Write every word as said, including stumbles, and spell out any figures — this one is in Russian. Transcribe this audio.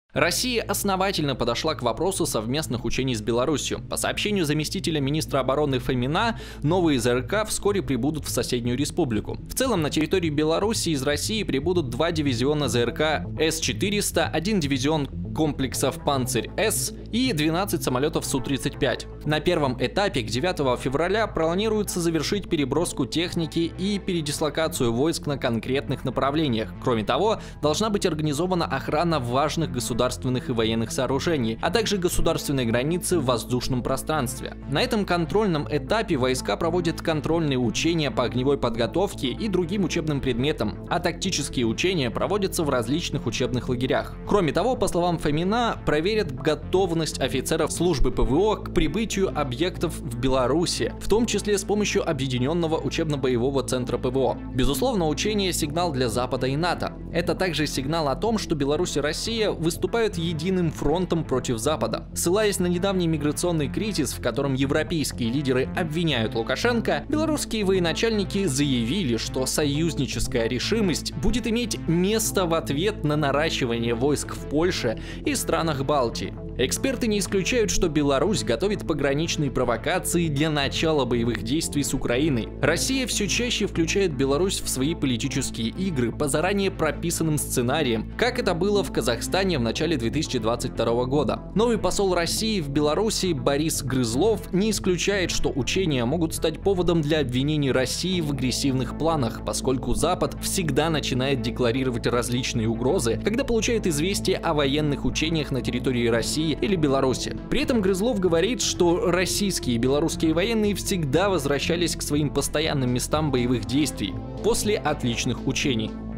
Россия основательно подошла к вопросу совместных учений с Беларусью. По сообщению заместителя министра обороны Фомина, новые ЗРК вскоре прибудут в соседнюю республику. В целом на территории Беларуси из России прибудут два дивизиона ЗРК С четыреста, один дивизион комплексов «Панцирь-С» и двенадцать самолетов Су тридцать пять. На первом этапе к девятому февраля планируется завершить переброску техники и передислокацию войск на конкретных направлениях. Кроме того, должна быть организована охрана важных государственных и военных сооружений, а также государственной границы в воздушном пространстве. На этом контрольном этапе войска проводят контрольные учения по огневой подготовке и другим учебным предметам, а тактические учения проводятся в различных учебных лагерях. Кроме того, по словам Фомина, проверят готовность офицеров службы ПВО к прибытию объектов в Беларуси, в том числе с помощью объединенного учебно-боевого центра ПВО. Безусловно, учение — сигнал для Запада и НАТО. Это также сигнал о том, что Беларусь и Россия выступают единым фронтом против Запада. Ссылаясь на недавний миграционный кризис, в котором европейские лидеры обвиняют Лукашенко, белорусские военачальники заявили, что союзническая решимость будет иметь место в ответ на наращивание войск в Польше и странах Балтии. Эксперты не исключают, что Беларусь готовит пограничные провокации для начала боевых действий с Украиной. Россия все чаще включает Беларусь в свои политические игры по заранее прописанным сценариям, как это было в Казахстане в начале две тысячи двадцать второго года. Новый посол России в Беларуси Борис Грызлов не исключает, что учения могут стать поводом для обвинений России в агрессивных планах, поскольку Запад всегда начинает декларировать различные угрозы, когда получает известие о военных учениях на территории России или Беларуси. При этом Грызлов говорит, что российские и белорусские военные всегда возвращались к своим постоянным местам боевых действий после отличных учений.